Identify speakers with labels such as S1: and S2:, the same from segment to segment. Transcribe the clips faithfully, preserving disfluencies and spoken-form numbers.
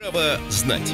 S1: Право знать.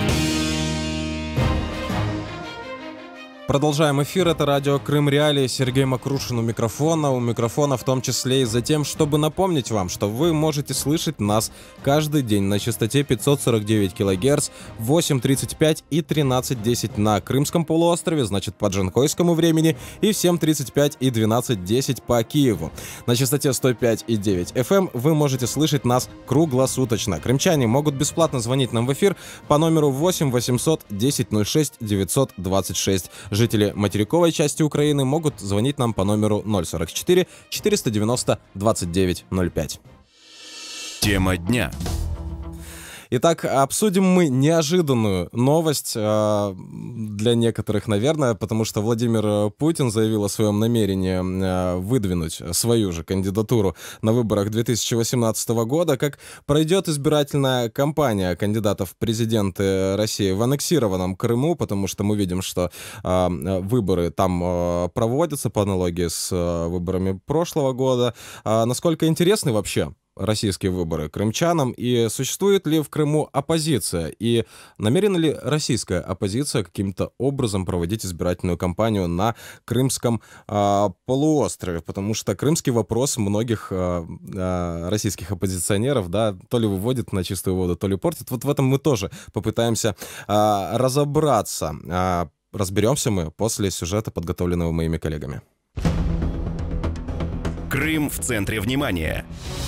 S2: Продолжаем эфир. Это радио Крым Реалии. Сергей Макрушин у микрофона. У микрофона в том числе и за тем, чтобы напомнить вам, что вы можете слышать нас каждый день на частоте пятьсот сорок девять килогерц, восемь тридцать пять и тринадцать десять на Крымском полуострове, значит по джанкойскому времени, и в семь тридцать пять и двенадцать десять по Киеву. На частоте сто пять и девять эф эм вы можете слышать нас круглосуточно. Крымчане могут бесплатно звонить нам в эфир по номеру восемь восемьсот десять ноль шесть девятьсот двадцать шесть. Жители материковой части Украины могут звонить нам по номеру ноль сорок четыре четыреста девяносто двадцать девять ноль пять.
S1: Тема дня.
S2: Итак, обсудим мы неожиданную новость э, для некоторых, наверное, потому что Владимир Путин заявил о своем намерении э, выдвинуть свою же кандидатуру на выборах две тысячи восемнадцатого года. Как пройдет избирательная кампания кандидатов в президенты России в аннексированном Крыму, потому что мы видим, что э, выборы там э, проводятся по аналогии с э, выборами прошлого года. А насколько интересны вообще российские выборы крымчанам, и существует ли в Крыму оппозиция, и намерена ли российская оппозиция каким-то образом проводить избирательную кампанию на Крымском э, полуострове, потому что крымский вопрос многих э, э, российских оппозиционеров, да, то ли выводит на чистую воду, то ли портит. Вот в этом мы тоже попытаемся э, разобраться. Э, разберемся мы после сюжета, подготовленного моими коллегами.
S1: Крым в центре внимания.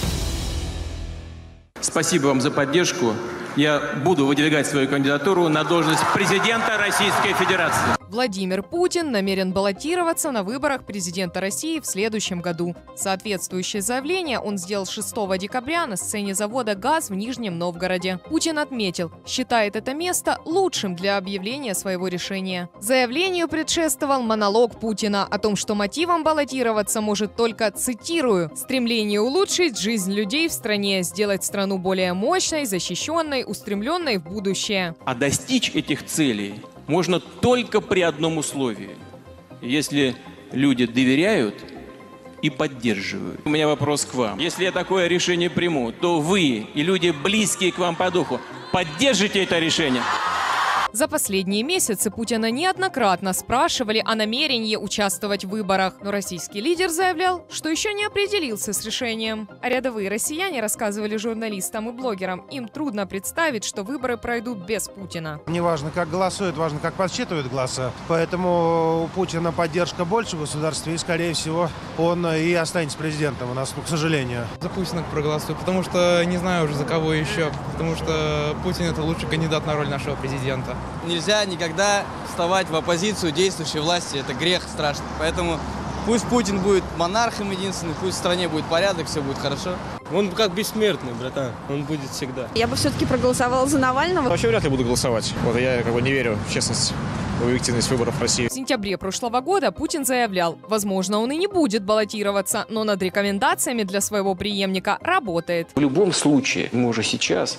S3: Спасибо вам за поддержку. Я буду выдвигать свою кандидатуру на должность президента Российской Федерации.
S4: Владимир Путин намерен баллотироваться на выборах президента России в следующем году. Соответствующее заявление он сделал шестого декабря на сцене завода «ГАЗ» в Нижнем Новгороде. Путин отметил, считает это место лучшим для объявления своего решения. Заявлению предшествовал монолог Путина о том, что мотивом баллотироваться может только, цитирую, «стремление улучшить жизнь людей в стране, сделать страну более мощной, защищенной, устремленной в будущее».
S3: А достичь этих целей можно только при одном условии. Если люди доверяют и поддерживают. У меня вопрос к вам. Если я такое решение приму, то вы и люди, близкие к вам по духу, поддержите это решение?
S4: За последние месяцы Путина неоднократно спрашивали о намерении участвовать в выборах, но российский лидер заявлял, что еще не определился с решением. А рядовые россияне рассказывали журналистам и блогерам, им трудно представить, что выборы пройдут без Путина.
S5: Не важно, как голосуют, важно, как подсчитывают голоса. Поэтому у Путина поддержка больше в государстве, и, скорее всего, он и останется президентом у нас, ну, к сожалению.
S6: За Путина проголосую, потому что не знаю уже за кого еще, потому что Путин — это лучший кандидат на роль нашего президента.
S7: Нельзя никогда вставать в оппозицию действующей власти, это грех страшный. Поэтому пусть Путин будет монархом единственным, пусть в стране будет порядок, все будет хорошо.
S8: Он как бессмертный, братан, он будет всегда.
S9: Я бы все-таки проголосовала за Навального.
S10: Вообще вряд ли буду голосовать. Вот я как бы не верю в честность, в объективность выборов в России.
S4: В сентябре прошлого года Путин заявлял, возможно, он и не будет баллотироваться, но над рекомендациями для своего преемника работает.
S11: В любом случае, мы уже сейчас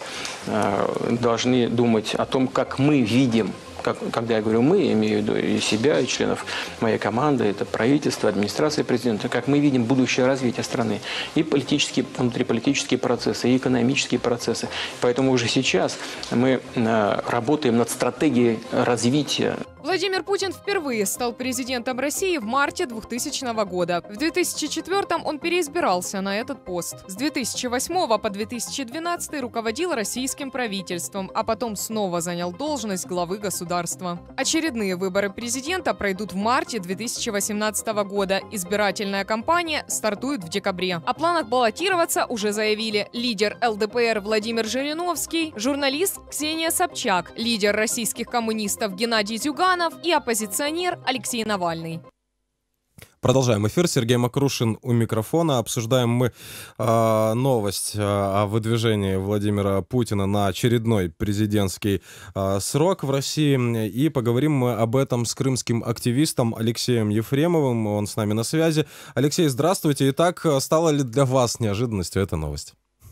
S11: э, должны думать о том, как мы видим, как, когда я говорю «мы», я имею в виду и себя, и членов моей команды, это правительство, администрация президента, как мы видим будущее развитие страны, и политические, внутриполитические процессы, и экономические процессы. Поэтому уже сейчас мы э, работаем над стратегией развития.
S4: Владимир Путин впервые стал президентом России в марте двухтысячного года. В две тысячи четвёртом он переизбирался на этот пост. С две тысячи восьмого по две тысячи двенадцатый руководил российским правительством, а потом снова занял должность главы государства. Очередные выборы президента пройдут в марте две тысячи восемнадцатого года. Избирательная кампания стартует в декабре. О планах баллотироваться уже заявили лидер эл дэ пэ эр Владимир Жириновский, журналист Ксения Собчак, лидер российских коммунистов Геннадий Зюганов и оппозиционер Алексей Навальный.
S2: Продолжаем эфир. Сергей Макрушин у микрофона. Обсуждаем мы э, новость э, о выдвижении Владимира Путина на очередной президентский э, срок в России. И поговорим мы об этом с крымским активистом Алексеем Ефремовым. Он с нами на связи. Алексей, здравствуйте. Итак, стала ли для вас неожиданностью эта новость?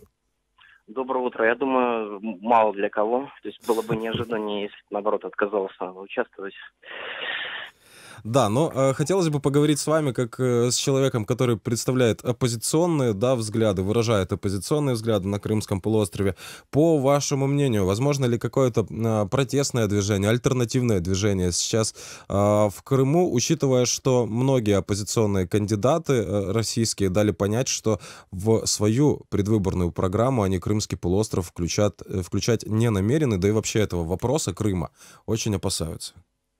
S12: Доброе утро. Я думаю, мало для кого. То есть было бы неожиданнее, если, наоборот, отказался участвовать.
S2: Да, но э, хотелось бы поговорить с вами как э, с человеком, который представляет оппозиционные, да, взгляды, выражает оппозиционные взгляды на Крымском полуострове. По вашему мнению, возможно ли какое-то э, протестное движение, альтернативное движение сейчас э, в Крыму, учитывая, что многие оппозиционные кандидаты э, российские дали понять, что в свою предвыборную программу они Крымский полуостров включат, э, включать не намерены, да и вообще этого вопроса Крыма очень опасаются?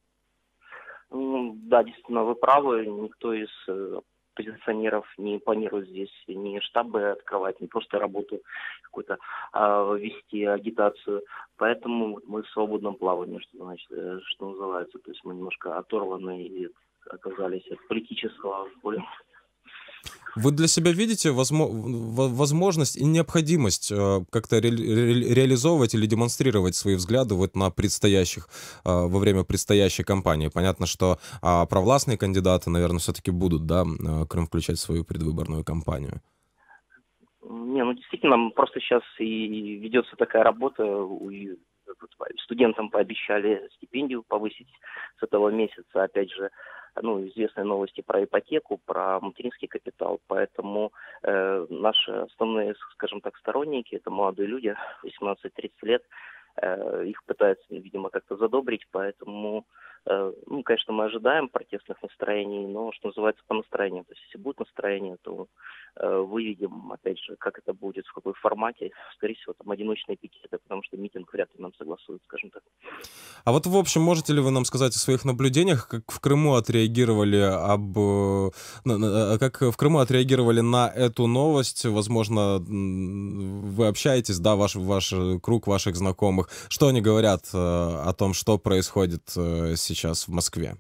S12: Да, действительно, вы правы. Никто из оппозиционеров не планирует здесь ни штабы открывать, ни просто работу какую-то а, вести, агитацию. Поэтому мы в свободном плавании, что, значит, что называется. То есть мы немножко оторваны и оказались от политического поля.
S2: Вы для себя видите возможность и необходимость как-то ре ре реализовывать или демонстрировать свои взгляды вот на предстоящих, во время предстоящей кампании? Понятно, что провластные кандидаты, наверное, все-таки будут, да, Крым включать в свою предвыборную кампанию.
S12: Не, ну действительно, просто сейчас и ведется такая работа. Студентам пообещали стипендию повысить с этого месяца. Опять же, ну, известные новости про ипотеку, про материнский капитал. Поэтому э, наши основные, скажем так, сторонники, это молодые люди, восемнадцать-тридцать лет, э, их пытаются, видимо, как-то задобрить. Поэтому, э, ну, конечно, мы ожидаем протестных настроений, но, что называется, по настроению. То есть, если будет настроение, то э, выведем, опять же, как это будет, в какой формате. Скорее всего, там одиночные пикеты, потому что митинг вряд ли нам согласуют, скажем так.
S2: А вот, в общем, можете ли вы нам сказать о своих наблюдениях, как в Крыму отреагировали об, как в Крыму отреагировали на эту новость? Возможно, вы общаетесь, да, ваш, ваш круг ваших знакомых. Что они говорят о том, что происходит сейчас в Москве?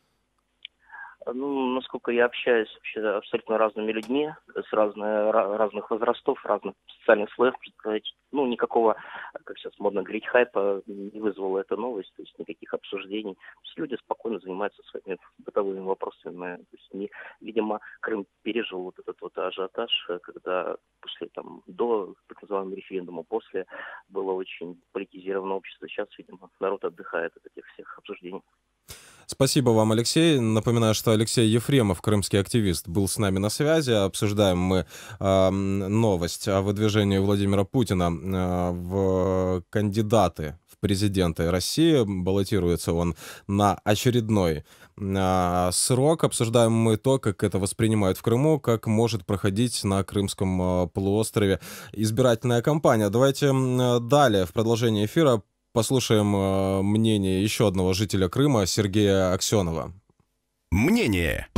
S12: Ну, насколько я общаюсь вообще абсолютно разными людьми, с разные, разных возрастов, разных социальных слоев, ну, никакого, как сейчас модно говорить, хайпа не вызвала эта новость, то есть никаких обсуждений. То есть люди спокойно занимаются своими бытовыми вопросами. То есть, не, видимо, Крым пережил вот этот вот ажиотаж, когда после, там, до так называемого референдума, после было очень политизировано общество. Сейчас, видимо, народ отдыхает от этих всех обсуждений.
S2: Спасибо вам, Алексей. Напоминаю, что Алексей Ефремов, крымский активист, был с нами на связи. Обсуждаем мы э, новость о выдвижении Владимира Путина э, в кандидаты в президенты России. Баллотируется он на очередной э, срок. Обсуждаем мы то, как это воспринимают в Крыму, как может проходить на Крымском э, полуострове избирательная кампания. Давайте э, далее, в продолжении эфира, послушаем э, мнение еще одного жителя Крыма, Сергея Аксенова.
S1: Мнение.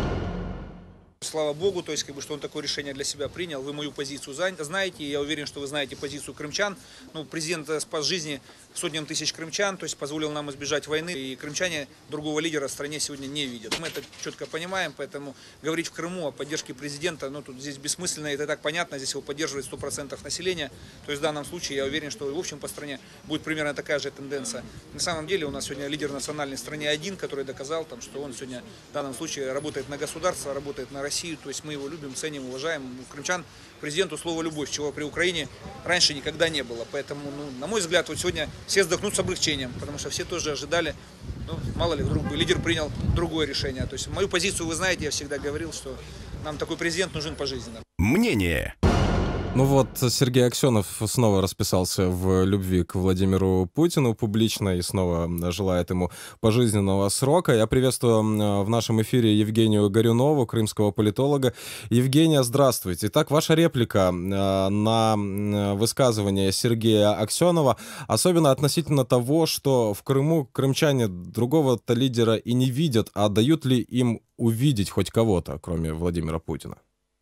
S13: Слава богу, то есть, как бы, что он такое решение для себя принял. Вы мою позицию знаете, я уверен, что вы знаете позицию крымчан. Ну, президент спас жизни сотням тысяч крымчан, то есть позволил нам избежать войны. И крымчане другого лидера в стране сегодня не видят. Мы это четко понимаем, поэтому говорить в Крыму о поддержке президента, ну, тут здесь бессмысленно, это так понятно, здесь его поддерживает сто процентов населения. То есть в данном случае я уверен, что в общем по стране будет примерно такая же тенденция. На самом деле у нас сегодня лидер национальной в стране один, который доказал, там, что он сегодня в данном случае работает на государство, работает на Россию. То есть мы его любим, ценим, уважаем. У крымчан президенту слово «любовь», чего при Украине раньше никогда не было. Поэтому, ну, на мой взгляд, вот сегодня все вздохнут с облегчением, потому что все тоже ожидали, ну, мало ли, вдруг бы лидер принял другое решение. То есть мою позицию вы знаете, я всегда говорил, что нам такой президент нужен пожизненно.
S1: Мнение.
S2: Ну вот, Сергей Аксенов снова расписался в любви к Владимиру Путину публично и снова желает ему пожизненного срока. Я приветствую в нашем эфире Евгению Горюнову, крымского политолога. Евгения, здравствуйте. Итак, ваша реплика на высказывание Сергея Аксенова, особенно относительно того, что в Крыму крымчане другого-то лидера и не видят, а дают ли им увидеть хоть кого-то, кроме Владимира Путина?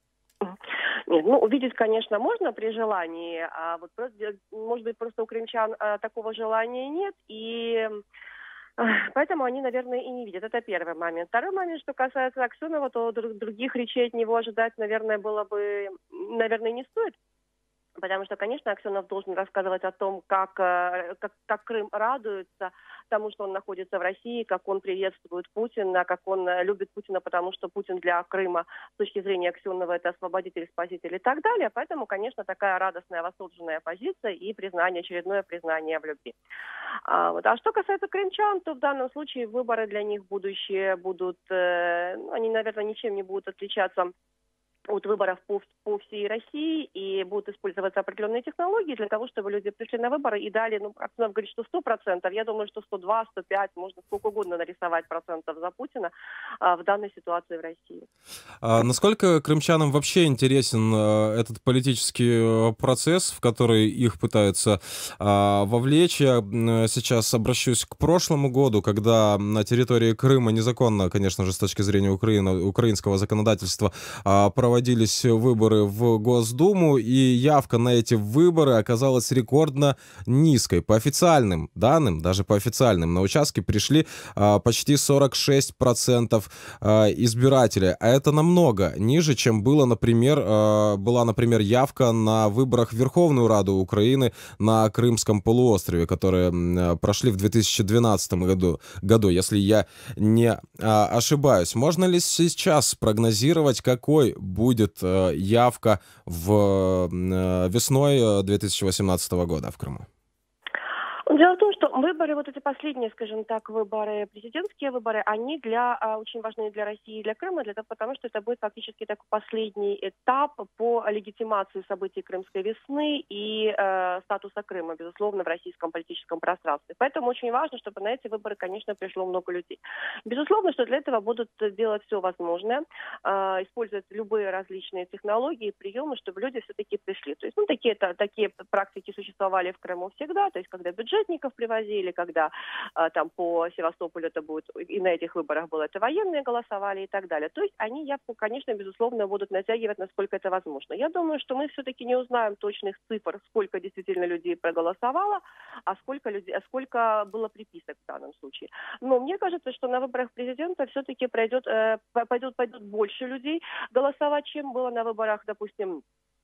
S14: Нет, ну, увидеть, конечно, можно при желании, а вот просто, может быть, просто у крымчан а, такого желания нет, и а, поэтому они, наверное, и не видят. Это первый момент. Второй момент, что касается Аксенова, то друг, других речей от него ожидать, наверное, было бы, наверное, не стоит. Потому что, конечно, Аксенов должен рассказывать о том, как, как, как Крым радуется тому, что он находится в России, как он приветствует Путина, как он любит Путина, потому что Путин для Крыма с точки зрения Аксенова это освободитель, спаситель и так далее. Поэтому, конечно, такая радостная, восторженная позиция и признание, очередное признание в любви. А, вот. А что касается крымчан, то в данном случае выборы для них будущие будут, э, они, наверное, ничем не будут отличаться от выборов по, по всей России, и будут использоваться определенные технологии для того, чтобы люди пришли на выборы и дали, ну, Аксенов говорит, что сто процентов, я думаю, что сто два, сто пять, можно сколько угодно нарисовать процентов за Путина а, в данной ситуации в России.
S2: А насколько крымчанам вообще интересен а, этот политический процесс, в который их пытаются а, вовлечь? Я сейчас обращусь к прошлому году, когда на территории Крыма незаконно, конечно же, с точки зрения Украины, украинского законодательства, а, проводились Проводились выборы в Госдуму, и явка на эти выборы оказалась рекордно низкой. По официальным данным, даже по официальным, на участке пришли а, почти сорок шесть процентов а, избирателей. А это намного ниже, чем было, например, а, была, например, явка на выборах в Верховную Раду Украины на Крымском полуострове, которые а, прошли в две тысячи двенадцатом году, году, если я не а, ошибаюсь. Можно ли сейчас прогнозировать, какой будет будет явка в весной две тысячи восемнадцатого года в Крыму?
S14: Дело в том, что выборы, вот эти последние, скажем так, выборы, президентские выборы, они для, очень важны для России и для Крыма, для того, потому что это будет фактически такой последний этап по легитимации событий Крымской весны и э, статуса Крыма, безусловно, в российском политическом пространстве. Поэтому очень важно, чтобы на эти выборы, конечно, пришло много людей. Безусловно, что для этого будут делать все возможное, э, использовать любые различные технологии, приемы, чтобы люди все-таки пришли. То есть, ну, такие, такие практики существовали в Крыму всегда, то есть, когда бюджет привозили, когда а, там по Севастополю это будет, и на этих выборах было это военные голосовали и так далее. То есть они явку, конечно, безусловно, будут натягивать, насколько это возможно. Я думаю, что мы все-таки не узнаем точных цифр, сколько действительно людей проголосовало, а сколько людей, а сколько было приписок в данном случае. Но мне кажется, что на выборах президента все-таки пройдет, э, пойдет, пойдет больше людей голосовать, чем было на выборах, допустим,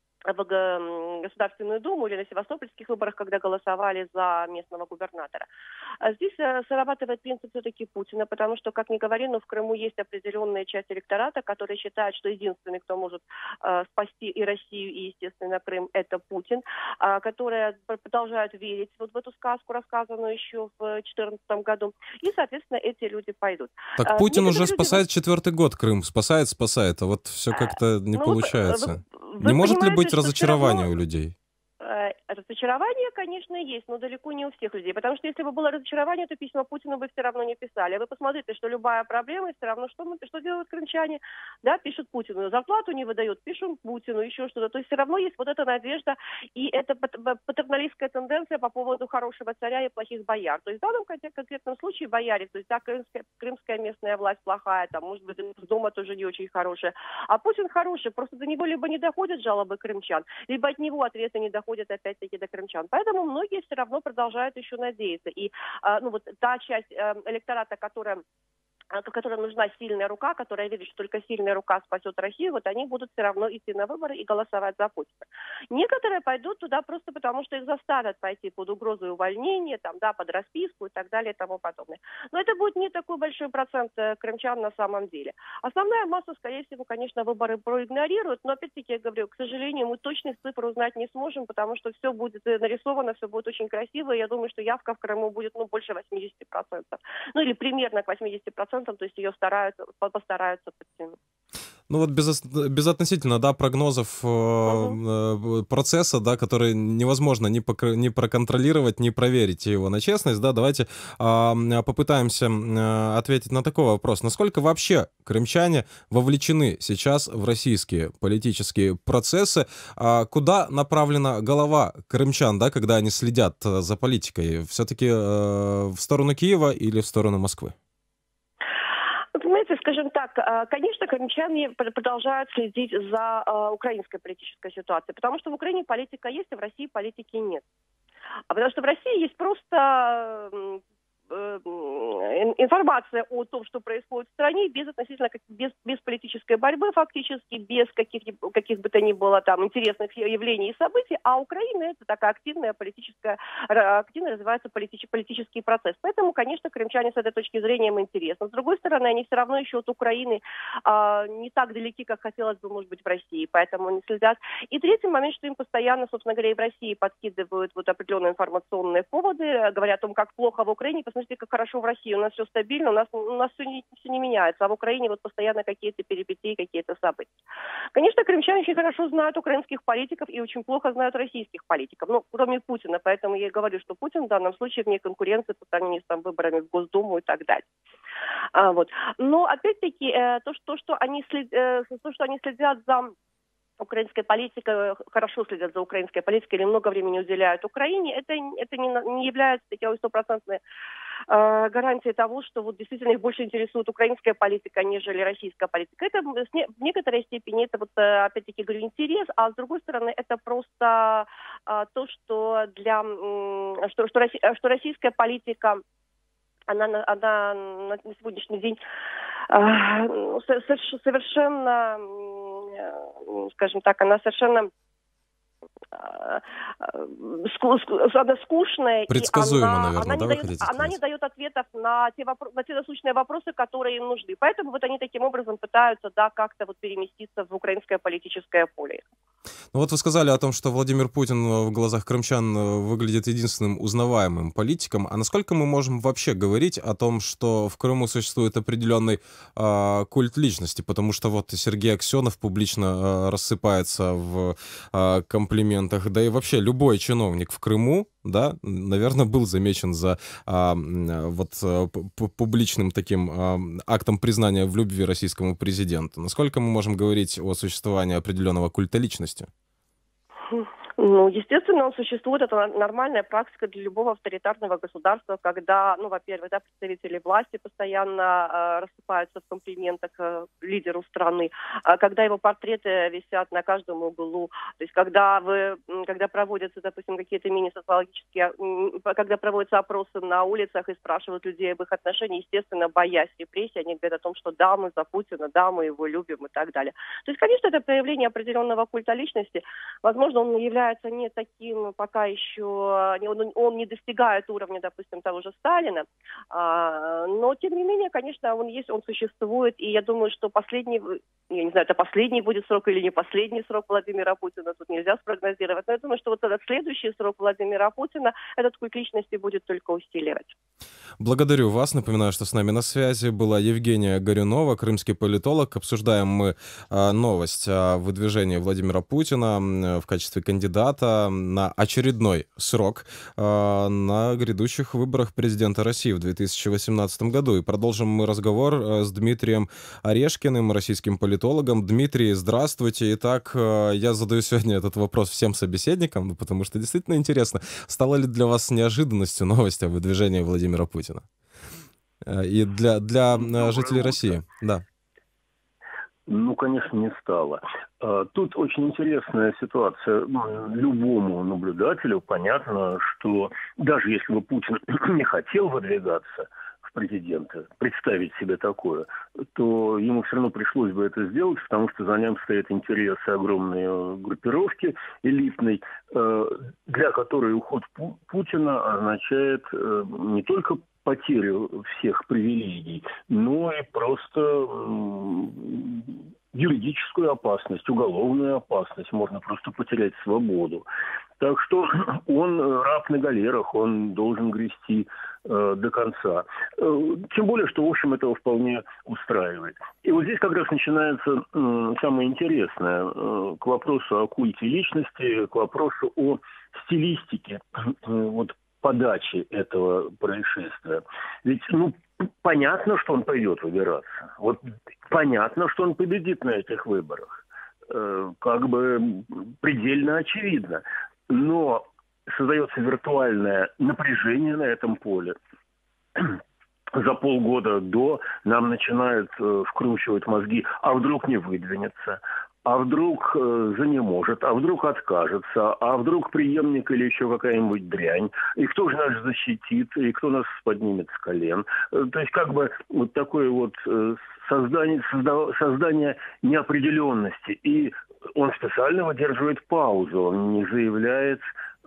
S14: в Государственную Думу или на севастопольских выборах, когда голосовали за местного губернатора. Здесь срабатывает принцип все-таки Путина, потому что, как ни говори, но в Крыму есть определенная часть электората, которая считает, что единственный, кто может э, спасти и Россию, и, естественно, Крым, это Путин, э, которая продолжает верить вот в эту сказку, рассказанную еще в две тысячи четырнадцатом году. И, соответственно, эти люди пойдут.
S2: Так Путин уже люди... спасает четвертый год Крым. Спасает, спасает, а вот все как-то не ну, получается. Вы, вы не может ли быть разочарование равно... у людей?
S14: Разочарование, конечно, есть, но далеко не у всех людей. Потому что если бы было разочарование, то письма Путину бы все равно не писали. А вы посмотрите, что любая проблема, все равно что, мы, что делают крымчане? Да, пишут Путину. Зарплату не выдают, пишут Путину, еще что-то. То есть все равно есть вот эта надежда и эта патерналистская тенденция по поводу хорошего царя и плохих бояр. То есть в данном конкретном случае бояре, то есть да, крымская, крымская местная власть плохая, там, может быть, дома тоже не очень хорошая. А Путин хороший, просто до него либо не доходят жалобы крымчан, либо от него ответы не доходят опять-таки до крымчан. Поэтому многие все равно продолжают еще надеяться. И ну, вот та часть электората, которая которым нужна сильная рука, которая видит, что только сильная рука спасет Россию, вот они будут все равно идти на выборы и голосовать за Путина. Некоторые пойдут туда просто потому, что их заставят пойти под угрозой увольнения, там, да, под расписку и так далее и тому подобное. Но это будет не такой большой процент крымчан на самом деле. Основная масса, скорее всего, конечно, выборы проигнорируют, но опять-таки, я говорю, к сожалению, мы точных цифр узнать не сможем, потому что все будет нарисовано, все будет очень красиво, и я думаю, что явка в Крыму будет, ну, больше восемьдесят процентов. Ну, или примерно к восьмидесяти процентам, то есть ее стараются, постараются подтянуть.
S2: Ну вот без, безотносительно, да, прогнозов э, uh-huh. процесса, да, который невозможно ни, покр- ни проконтролировать, ни проверить его на честность, да, давайте э, попытаемся э, ответить на такой вопрос. Насколько вообще крымчане вовлечены сейчас в российские политические процессы? Э, куда направлена голова крымчан, да, когда они следят за политикой? Все-таки э, в сторону Киева или в сторону Москвы?
S14: Понимаете, скажем так, конечно, крымчане продолжают следить за украинской политической ситуацией, потому что в Украине политика есть, а в России политики нет. А потому что в России есть просто информация о том, что происходит в стране, без относительно без, без политической борьбы фактически, без каких, каких бы то ни было там интересных явлений и событий, а Украина это такая активная политическая, активно развивается политич, политический процесс. Поэтому, конечно, крымчане с этой точки зрения им интересно. С другой стороны, они все равно еще от Украины а, не так далеки, как хотелось бы, может быть, в России, поэтому они следят. И третий момент, что им постоянно, собственно говоря, и в России подкидывают вот определенные информационные поводы, говорят о том, как плохо в Украине, посмотрите, как хорошо в России, у нас все стабильно, у нас, у нас все, не, все не меняется, а в Украине вот постоянно какие-то перипетии, какие-то события. Конечно, крымчане очень хорошо знают украинских политиков и очень плохо знают российских политиков, ну, кроме Путина, поэтому я и говорю, что Путин в данном случае вне конкуренции по сравнению с там, выборами в Госдуму и так далее. А, вот. Но опять-таки э, то, что, что они след, э, то, что они следят за украинской политикой, хорошо следят за украинской политикой или много времени уделяют Украине, это, это не, не является такой стопроцентной э, гарантией того, что вот действительно их больше интересует украинская политика, нежели российская политика. Это в некоторой степени это вот опять-таки говорю интерес, а с другой стороны это просто э, то, что для э, что, что, что российская политика она, она на сегодняшний день э, совершенно, скажем так, она совершенно она скучная.
S2: Предсказуемо,
S14: она,
S2: наверное,
S14: она,
S2: да,
S14: не
S2: вы
S14: дает,
S2: хотите
S14: она не дает ответов на те, вопро- на те насущные вопросы, которые им нужны. Поэтому вот они таким образом пытаются, да, как-то вот переместиться в украинское политическое поле.
S2: Ну вот вы сказали о том, что Владимир Путин в глазах крымчан выглядит единственным узнаваемым политиком. А насколько мы можем вообще говорить о том, что в Крыму существует определенный э, культ личности? Потому что вот Сергей Аксенов публично э, рассыпается в э, комплиментах. Да и вообще любой чиновник в Крыму, да, наверное, был замечен за а, вот публичным таким а, актом признания в любви российскому президенту. Насколько мы можем говорить о существовании определенного культа личности?
S14: Ну, естественно, он существует. Это нормальная практика для любого авторитарного государства, когда, ну, во-первых, да, представители власти постоянно э, рассыпаются в комплиментах э, лидеру страны, э, когда его портреты висят на каждом углу, то есть когда вы, когда проводятся, допустим, какие-то мини-социологические, э, когда проводятся опросы на улицах и спрашивают людей об их отношениях, естественно, боясь репрессий, они говорят о том, что да, мы за Путина, да, мы его любим и так далее. То есть, конечно, это проявление определенного культа личности. Возможно, он является не таким пока еще, он, он не достигает уровня, допустим, того же Сталина, а, но тем не менее, конечно, он есть, он существует, и я думаю, что последний, я не знаю, это последний будет срок или не последний срок Владимира Путина, тут нельзя спрогнозировать, но я думаю, что вот этот следующий срок Владимира Путина этот культ личности будет только усиливать.
S2: Благодарю вас. Напоминаю, что с нами на связи была Евгения Горюнова, крымский политолог. Обсуждаем мы а, новость о выдвижении Владимира Путина а, в качестве кандидата на очередной срок а, на грядущих выборах президента России в две тысячи восемнадцатом году. И продолжим мы разговор а, с Дмитрием Орешкиным, российским политологом. Дмитрий, здравствуйте. Итак, а, я задаю сегодня этот вопрос всем собеседникам, ну, потому что действительно интересно, стало ли для вас неожиданностью новость о выдвижении Владимира Путина? И для, для жителей России, да.
S15: Ну, конечно, не стало. Тут очень интересная ситуация. Любому наблюдателю понятно, что даже если бы Путин не хотел выдвигаться в президенты, представить себе такое, то ему все равно пришлось бы это сделать, потому что за ним стоят интересы огромной группировки элитной, для которой уход Путина означает не только потерю всех привилегий, но и просто юридическую опасность, уголовную опасность, можно просто потерять свободу. Так что он раб на галерах, он должен грести э, до конца. Э, тем более, что, в общем, этого вполне устраивает. И вот здесь как раз начинается э, самое интересное э, к вопросу о культе личности, к вопросу о стилистике э, вот, подачи этого происшествия. Ведь, ну, понятно, что он пойдет выбираться. Вот понятно, что он победит на этих выборах. Э, как бы предельно очевидно. Но создается виртуальное напряжение на этом поле. За полгода до нам начинают э, вкручивать мозги, а вдруг не выдвинется, а вдруг э, занеможет, а вдруг откажется, а вдруг преемник или еще какая-нибудь дрянь, и кто же нас защитит, и кто нас поднимет с колен. Э, то есть как бы вот такое вот э, создание, созда, создание неопределенности. И он специально выдерживает паузу, он не заявляет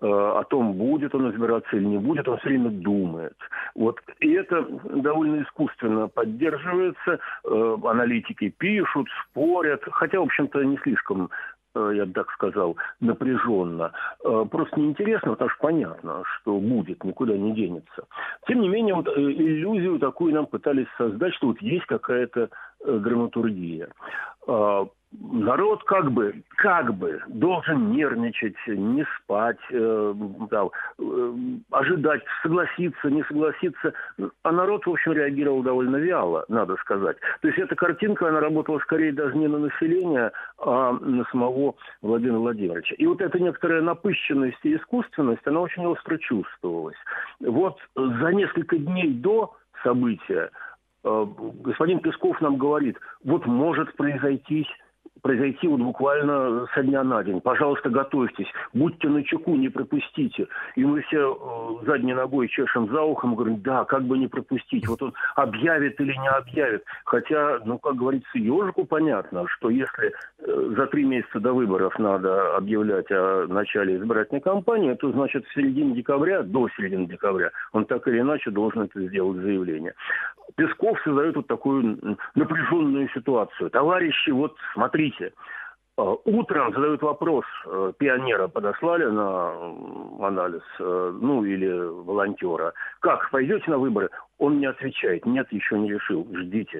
S15: о том, будет он избираться или не будет, он все время думает. Вот. И это довольно искусственно поддерживается, э, аналитики пишут, спорят, хотя, в общем-то, не слишком, э, я бы так сказал, напряженно. Э, просто неинтересно, потому что понятно, что будет, никуда не денется. Тем не менее, вот, э, иллюзию такую нам пытались создать, что вот есть какая-то э, драматургия. Э, Народ как бы, как бы должен нервничать, не спать, э, да, э, ожидать, согласиться, не согласиться. А народ, в общем, реагировал довольно вяло, надо сказать. То есть эта картинка, она работала скорее даже не на население, а на самого Владимира Владимировича. И вот эта некоторая напыщенность и искусственность, она очень остро чувствовалась. Вот за несколько дней до события э, господин Песков нам говорит, вот может произойти... произойти вот буквально со дня на день. Пожалуйста, готовьтесь, будьте начеку, не пропустите. И мы все э, задней ногой чешем за ухом, говорим, да, как бы не пропустить. Вот он объявит или не объявит. Хотя, ну, как говорится, ежику понятно, что если э, за три месяца до выборов надо объявлять о начале избирательной кампании, то, значит, в середине декабря, до середины декабря, он так или иначе должен это сделать заявление. Песков создает вот такую напряженную ситуацию. Товарищи, вот смотрите, утром задают вопрос, пионера подослали на анализ, ну или волонтера, как, пойдете на выборы? Он не отвечает, нет, еще не решил, ждите,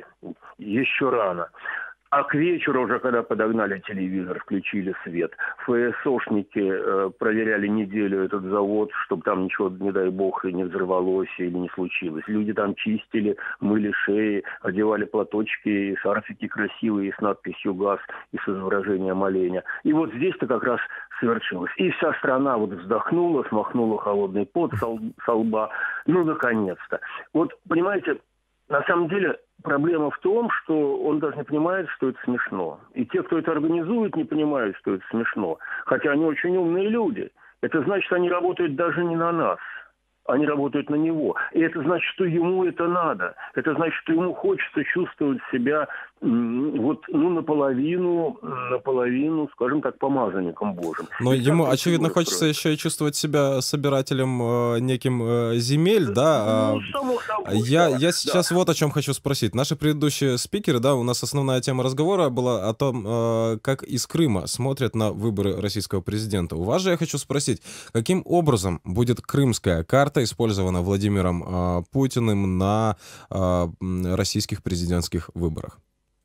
S15: еще рано. А к вечеру уже, когда подогнали телевизор, включили свет, ФСОшники э, проверяли неделю этот завод, чтобы там ничего, не дай бог, не взорвалось или не случилось. Люди там чистили, мыли шеи, одевали платочки и шарфики красивые с надписью «ГАЗ» и с изображением оленя. И вот здесь-то как раз совершилось. И вся страна вот вздохнула, смахнула холодный пот со лба. Ну, наконец-то. Вот, понимаете, на самом деле проблема в том, что он даже не понимает, что это смешно. И те, кто это организует, не понимают, что это смешно. Хотя они очень умные люди. Это значит, они работают даже не на нас. Они работают на него. И это значит, что ему это надо. Это значит, что ему хочется чувствовать себя вот, ну, наполовину, наполовину, скажем так, помазанником Божьим.
S2: Но и ему, очевидно, хочется строить. еще и чувствовать себя собирателем э, неким э, земель, да? Ну, само собой, я, да, я сейчас да. вот о чем хочу спросить. Наши предыдущие спикеры, да, у нас основная тема разговора была о том, э, как из Крыма смотрят на выборы российского президента. У вас же я хочу спросить, каким образом будет крымская карта использована Владимиром э, Путиным на э, российских президентских выборах?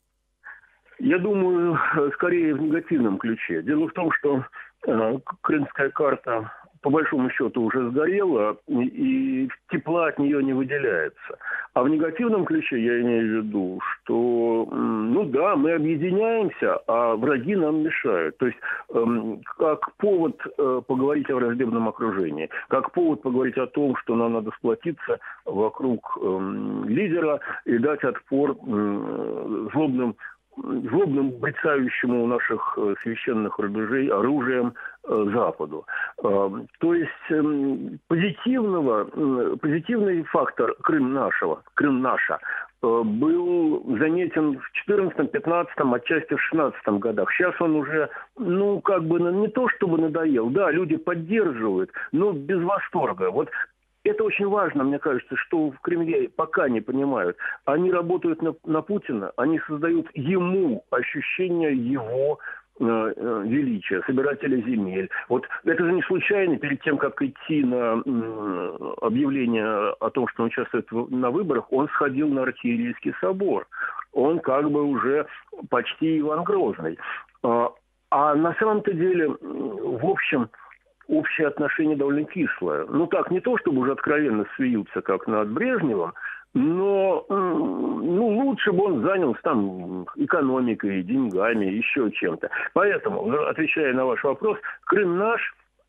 S15: Я думаю, скорее в негативном ключе. Дело в том, что э, крымская карта по большому счету уже сгорела, и, и тепла от нее не выделяется. А в негативном ключе я имею в виду, что, ну да, мы объединяемся, а враги нам мешают. То есть э, как повод э, поговорить о враждебном окружении, как повод поговорить о том, что нам надо сплотиться вокруг э, лидера и дать отпор э, злобным злобным брецающему у наших священных рубежей оружием Западу. То есть позитивного, позитивный фактор Крым нашего, Крым наша, был заметен в четырнадцатом, пятнадцатом, отчасти в шестнадцатом годах. Сейчас он уже, ну, как бы не то чтобы надоел. Да, люди поддерживают, но без восторга. Вот это очень важно, мне кажется, что в Кремле пока не понимают. Они работают на, на Путина, они создают ему ощущение его э, э, величия, собирателя земель. Вот это же не случайно, перед тем, как идти на э, объявление о том, что он участвует в, на выборах, он сходил на Архиерейский собор. Он как бы уже почти Иван Грозный. А, а на самом-то деле, в общем... общее отношение довольно кислое. Ну так, не то, чтобы уже откровенно смеются, как над Брежневым, но ну, лучше бы он занялся там экономикой, деньгами, еще чем-то. Поэтому, отвечая на ваш вопрос, Крым наш,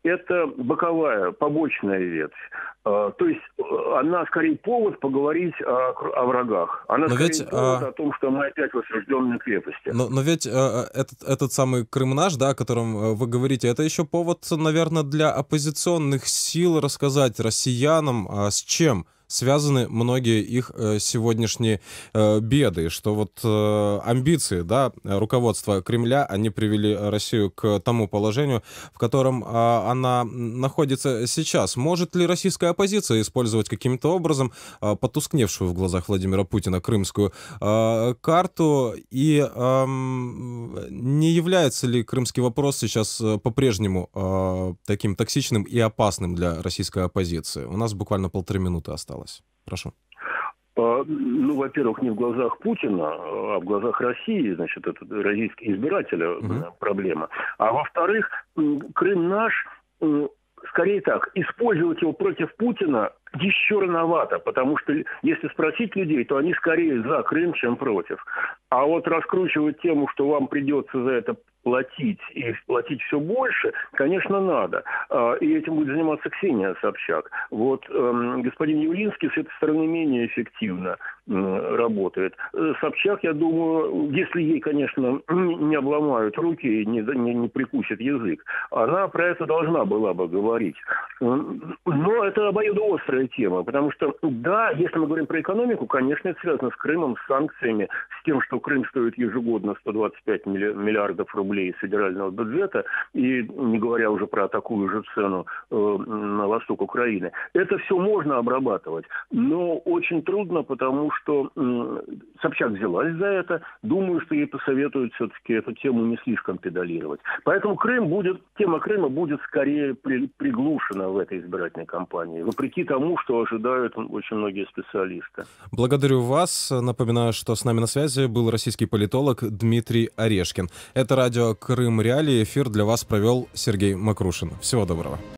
S15: это боковая, побочная ветвь. То есть она скорее повод поговорить о, о врагах. Она
S2: но
S15: скорее
S2: ведь,
S15: повод
S2: а...
S15: о том, что мы опять в осажденной крепости.
S2: Но, но ведь этот, этот самый Крым наш, да, о котором вы говорите, это еще повод, наверное, для оппозиционных сил рассказать россиянам, с чем связаны многие их э, сегодняшние э, беды, что вот э, амбиции, да, руководства Кремля, они привели Россию к тому положению, в котором э, она находится сейчас. Может ли российская оппозиция использовать каким-то образом э, потускневшую в глазах Владимира Путина крымскую э, карту, и э, не является ли крымский вопрос сейчас по-прежнему э, таким токсичным и опасным для российской оппозиции? У нас буквально полторы минуты осталось. Прошу.
S15: Ну, во-первых, не в глазах Путина, а в глазах России, значит, это российские избиратели угу. проблема. А во-вторых, Крым наш, скорее так, использовать его против Путина еще рановато, потому что если спросить людей, то они скорее за Крым, чем против. А вот раскручивать тему, что вам придется за это платить и платить все больше, конечно, надо. И этим будет заниматься Ксения Собчак. Вот э, господин Явлинский с этой стороны менее эффективно э, работает. Собчак, я думаю, если ей, конечно, не обломают руки и не, не, не прикусит язык, она про это должна была бы говорить. Но это обоюдоострая тема, потому что, да, если мы говорим про экономику, конечно, это связано с Крымом, с санкциями, с тем, что Крым стоит ежегодно сто двадцать пять миллиардов рублей из федерального бюджета, и не говоря уже про такую же цену э, на восток Украины. Это все можно обрабатывать, но очень трудно, потому что э, Собчак взялась за это. Думаю, что ей посоветуют все-таки эту тему не слишком педалировать. Поэтому Крым будет, тема Крыма будет скорее при, приглушена в этой избирательной кампании, вопреки тому, что ожидают очень многие специалисты.
S2: Благодарю вас. Напоминаю, что с нами на связи был российский политолог Дмитрий Орешкин. Это радио «Крым Реалии». Эфир для вас провел Сергей Макрушин. Всего доброго.